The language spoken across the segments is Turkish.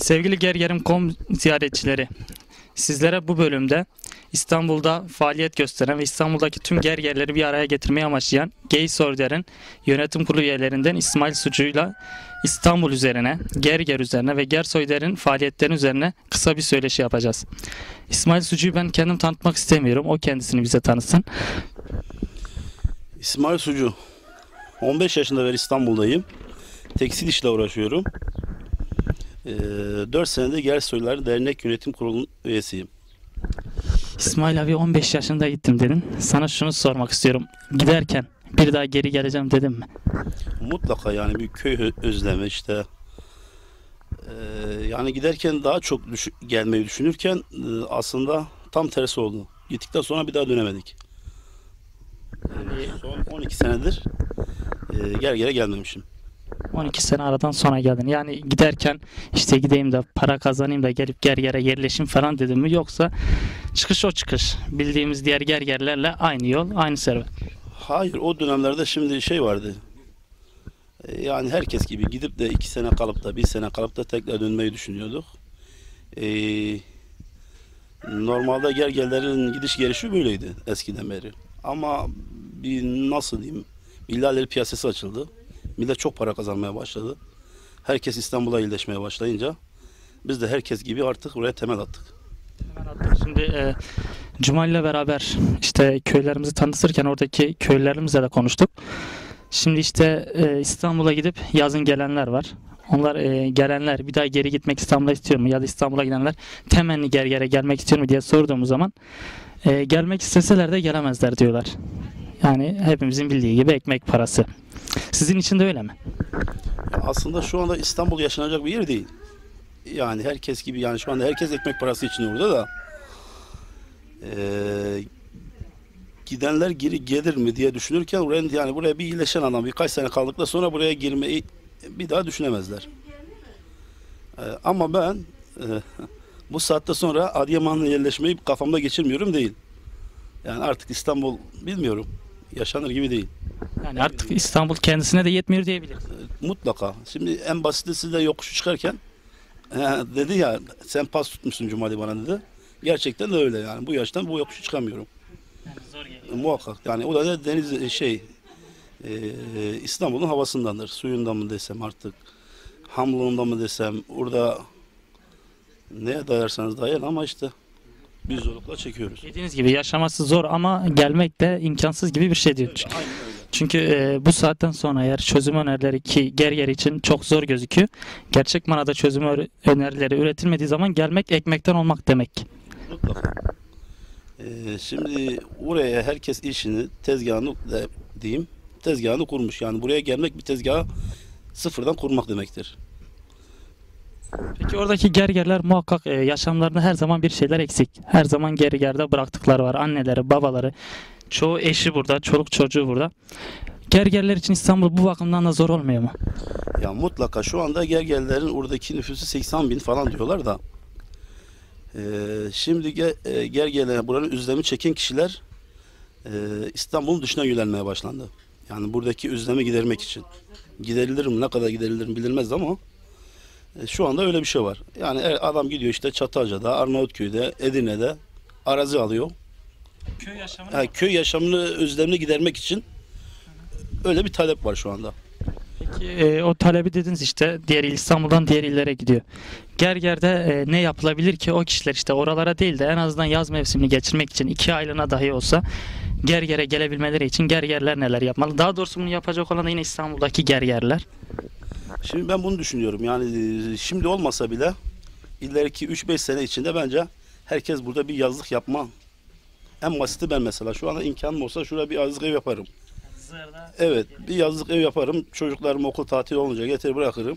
Sevgili Gergerim.com ziyaretçileri, sizlere bu bölümde İstanbul'da faaliyet gösteren ve İstanbul'daki tüm gergerleri bir araya getirmeyi amaçlayan Gaysorder'in yönetim kurulu üyelerinden İsmail Sucu'yla İstanbul üzerine, Gerger üzerine ve Gersoyder'in faaliyetlerinin üzerine kısa bir söyleşi yapacağız. İsmail Sucu'yu ben kendim tanıtmak istemiyorum, o kendisini bize tanısın. İsmail Sucu, 15 yaşında beri İstanbul'dayım. Tekstil işle uğraşıyorum. 4 senedir Gersoylar Dernek Yönetim Kurulu'nun üyesiyim. İsmail abi 15 yaşında gittim dedin. Sana şunu sormak istiyorum. Giderken bir daha geri geleceğim dedim mi? Mutlaka yani bir köy özlemi işte. Yani giderken daha çok gelmeyi düşünürken aslında tam tersi oldu. Gittikten sonra bir daha dönemedik. Son 12 senedir Gerger'e gelmemişim. 12 sene aradan sonra geldin. Yani giderken işte gideyim de para kazanayım da gelip Gerger'e yerleşim falan dedim mi? Yoksa çıkış o çıkış. Bildiğimiz diğer Gergerlerle aynı yol, aynı serüven. Hayır, o dönemlerde şimdi şey vardı. Yani herkes gibi gidip de 2 sene kalıp da 1 sene kalıp da tekrar dönmeyi düşünüyorduk. Normalde Gergerlerin gidiş gelişi böyleydi eskiden beri. Ama bir nasıl diyeyim, villaleli piyasası açıldı. Millet çok para kazanmaya başladı. Herkes İstanbul'a yerleşmeye başlayınca biz de herkes gibi artık buraya temel attık. Şimdi Cuma ile beraber işte köylerimizi tanıtırken oradaki köylerimizle de konuştuk. Şimdi işte İstanbul'a gidip yazın gelenler var. Onlar gelenler bir daha geri gitmek İstanbul'a istiyor mu? Ya da İstanbul'a gidenler temenni Gerger'e gelmek istiyor mu diye sorduğumuz zaman gelmek isteseler de gelemezler diyorlar. Yani hepimizin bildiği gibi ekmek parası. Sizin için de öyle mi? Aslında şu anda İstanbul yaşanacak bir yer değil. Yani herkes gibi, yani şu anda herkes ekmek parası için orada da gidenler geri gelir mi diye düşünürken yani buraya bir iyileşen adam birkaç sene kaldıktan sonra buraya girmeyi bir daha düşünemezler. Ama ben bu saatte sonra Adıyaman'la yerleşmeyi kafamda geçirmiyorum değil. Yani artık İstanbul bilmiyorum, yaşanır gibi değil. Yani artık İstanbul kendisine de yetmiyor diyebiliriz. Mutlaka. Şimdi en basiti siz de yokuşu çıkarken dedi ya, sen pas tutmuşsun Cumali bana dedi. Gerçekten de öyle yani. Bu yaştan bu yokuşu çıkamıyorum. Yani zor geliyor. Muhakkak. Yani o da deniz İstanbul'un havasındandır. Suyundan mı desem artık, hamlığından mı desem, orada neye dayarsanız dayayın ama işte biz zorlukla çekiyoruz. Dediğiniz gibi yaşaması zor ama gelmek de imkansız gibi bir şey diyor. Aynen öyle. Çünkü bu saatten sonra eğer çözüm önerileri ki Gerger için çok zor gözüküyor. Gerçek manada çözüm önerileri üretilmediği zaman gelmek ekmekten olmak demek. Mutlaka. Şimdi oraya herkes işini, tezgahını diyeyim, tezgahını kurmuş. Yani buraya gelmek bir tezgahı sıfırdan kurmak demektir. Peki oradaki gergerler muhakkak yaşamlarında her zaman bir şeyler eksik. Her zaman gergerde bıraktıkları var. Anneleri, babaları, çoğu eşi burada, çoluk çocuğu burada. Gergerler için İstanbul bu bakımdan da zor olmuyor mu? Ya mutlaka şu anda Gergerlerin oradaki nüfusu 80 bin falan diyorlar da şimdi Gergerler buranın özlemi çeken kişiler İstanbul'un dışına yönelmeye başlandı. Yani buradaki özlemi gidermek için. Giderilir mi? Ne kadar giderilir mi bilinmez ama şu anda öyle bir şey var. Yani adam gidiyor işte Çatalca'da, Arnavutköy'de, Edirne'de arazi alıyor. Köy yaşamını, özlemini gidermek için öyle bir talep var şu anda. Peki o talebi dediniz işte diğer İstanbul'dan diğer illere gidiyor. Gerger'de ne yapılabilir ki o kişiler işte oralara değil de en azından yaz mevsimini geçirmek için 2 aylığına dahi olsa Gerger'e gelebilmeleri için Gergerler neler yapmalı? Daha doğrusu bunu yapacak olan da yine İstanbul'daki Gergerler. Şimdi ben bunu düşünüyorum. Yani şimdi olmasa bile ileriki 3-5 sene içinde bence herkes burada bir yazlık yapma. En basiti ben mesela. Şu anda imkanım olsa şurada bir yazlık ev yaparım. Evet, bir yazlık ev yaparım. Çocuklarım okul tatili olunca getirir bırakırım.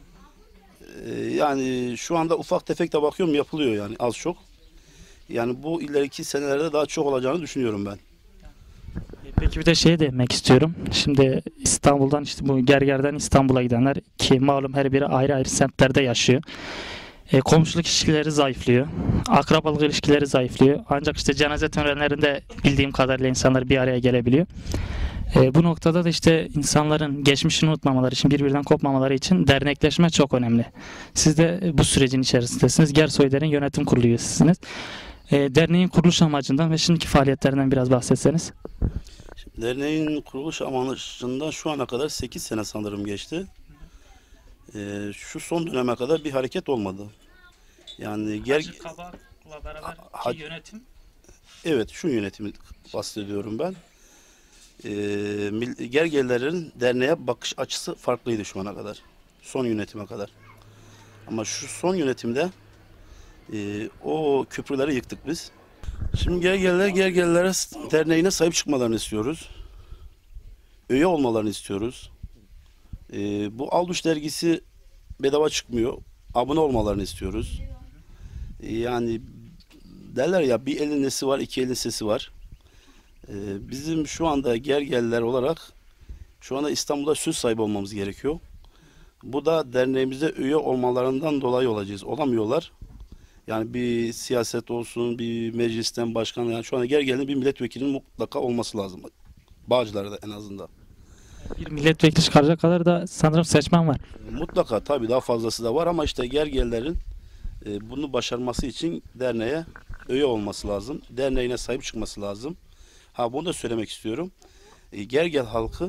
Yani şu anda ufak tefek de bakıyorum yapılıyor yani az çok. Yani bu ileriki senelerde daha çok olacağını düşünüyorum ben. Peki bir de şey demek istiyorum. Şimdi İstanbul'dan işte bu Gerger'den İstanbul'a gidenler ki malum her biri ayrı ayrı semtlerde yaşıyor. Komşuluk ilişkileri zayıflıyor. Akrabalık ilişkileri zayıflıyor. Ancak işte cenaze törenlerinde bildiğim kadarıyla insanlar bir araya gelebiliyor. Bu noktada da işte insanların geçmişini unutmamaları için, birbirinden kopmamaları için dernekleşme çok önemli. Siz de bu sürecin içerisindesiniz. Gersoyder'in yönetim kurulu üyesisiniz. Derneğin kuruluş amacından ve şimdiki faaliyetlerinden biraz bahsetseniz. Derneğin kuruluş amacından şu ana kadar 8 sene sanırım geçti. Şu son döneme kadar bir hareket olmadı. Yani Kabak'la beraber yönetim. Evet, şu yönetimi bahsediyorum ben. Gergerlerin derneğe bakış açısı farklıydı şu ana kadar. Son yönetime kadar. Ama şu son yönetimde o köprüleri yıktık biz. Şimdi Gergerlere derneğine sahip çıkmalarını istiyoruz. Üye olmalarını istiyoruz. Bu Alduş dergisi bedava çıkmıyor. Abone olmalarını istiyoruz. Yani derler ya, bir elin nesi var, iki elin sesi var. Bizim şu anda Gergerliler olarak şu anda İstanbul'da söz sahibi olmamız gerekiyor. Bu da derneğimize üye olmalarından dolayı olacağız. Olamıyorlar. Yani bir siyaset olsun, bir meclisten başkan, yani şu anda Gergerli'nin bir milletvekilinin mutlaka olması lazım. Bağcılar'da en azından. Bir milletvekili çıkaracak kadar da sanırım seçmen var. Mutlaka, tabii daha fazlası da var ama işte Gergerlerin bunu başarması için derneğe üye olması lazım. Derneğine sahip çıkması lazım. Bunu da söylemek istiyorum. Gergel halkı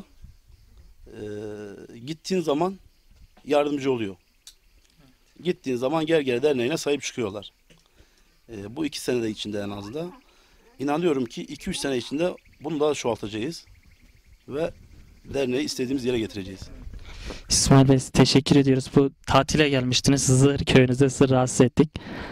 gittiğin zaman yardımcı oluyor. Gittiğin zaman Gergel derneğine sahip çıkıyorlar. Bu 2 senede içinde en azından. İnanıyorum ki 2-3 sene içinde bunu daha çoğaltacağız. Ve derneği istediğimiz yere getireceğiz. İsmail Bey, teşekkür ediyoruz. Bu tatile gelmiştiniz. Zır köyünüzde sizi rahatsız ettik.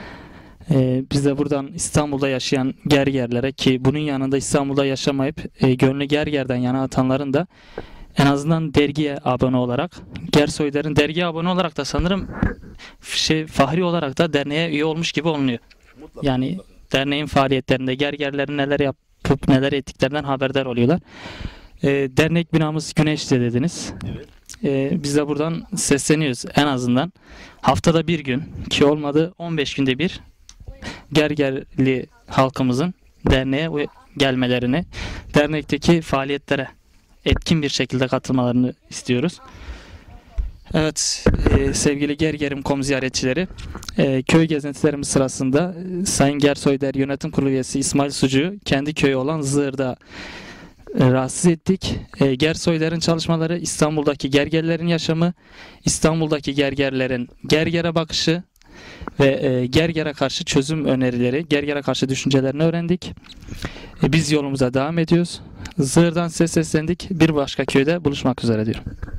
Biz de buradan İstanbul'da yaşayan Gergerlere, ki bunun yanında İstanbul'da yaşamayıp gönlü Gerger'den yana atanların da en azından dergiye abone olarak, Gersoyder'in dergiye abone olarak da sanırım fahri olarak da derneğe üye olmuş gibi olunuyor. Mutlaka, Yani mutlaka. derneğin faaliyetlerinde Gergerlerin neler yapıp neler ettiklerinden haberdar oluyorlar. Dernek binamız Güneş'te dediniz. Evet. Biz de buradan sesleniyoruz. En azından haftada bir gün, ki olmadı 15 günde bir, Gergerli halkımızın derneğe gelmelerini, dernekteki faaliyetlere etkin bir şekilde katılmalarını istiyoruz. Evet, sevgili Gergerim.com ziyaretçileri, köy gezintilerimiz sırasında Sayın Gersoyder Yönetim Kurulu üyesi İsmail Sucu'yu kendi köyü olan Zığır'da rahatsız ettik. Gersoyder'in çalışmaları, İstanbul'daki Gergerlerin yaşamı, İstanbul'daki Gergerlerin Gerger'e bakışı ve Gerger'e karşı çözüm önerileri, Gerger'e karşı düşüncelerini öğrendik. Biz yolumuza devam ediyoruz. Zığır'dan size seslendik. Bir başka köyde buluşmak üzere diyorum.